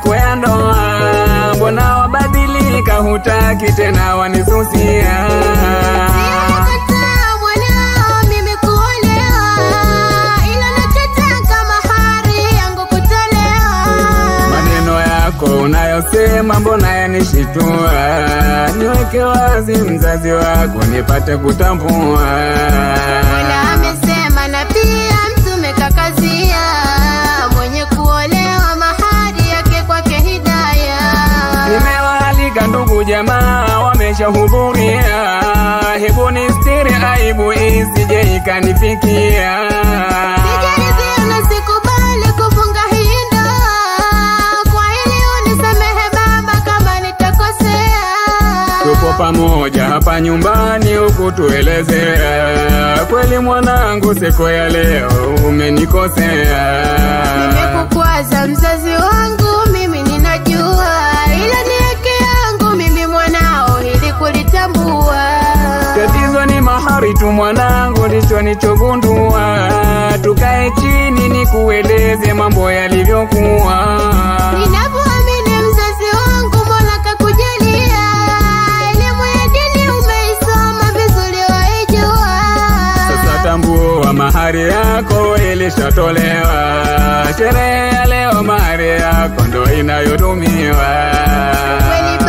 yako ya ndoa, mbona wabadilika hutaki tena wanisusia? Unayosema mbona yanishitua, niweke wazi mzazi wako nipate kutambua. Mola amesema na pia mtume kakazia, mwenye kuolewa mahari yake kwake hidayah. Nimewaalika ndugu jamaa wameshahudhuria, hebu nistiri aibu isije ikanifikia. Tupo pamoja hapa nyumbani huku tuelezea, kweli mwanangu siku ya leo umenikosea. Nimekukwaza mzazi wangu mimi ninajua, ila ni haki yangu mimi mwanao ili kulitambua. Tatizo ni mahari tu mwanangu, ndicho nichogundua. Tukae chini nikueleze mambo yalivyokuwa. Ninapoamini mzazi wangu Mola kakujalia, elimu ya dini umeisoma vizuri waijua. Sasa tambua mahari yako ilishatolewa, sherehe ya leo mahari yako ndo inayotumiwa.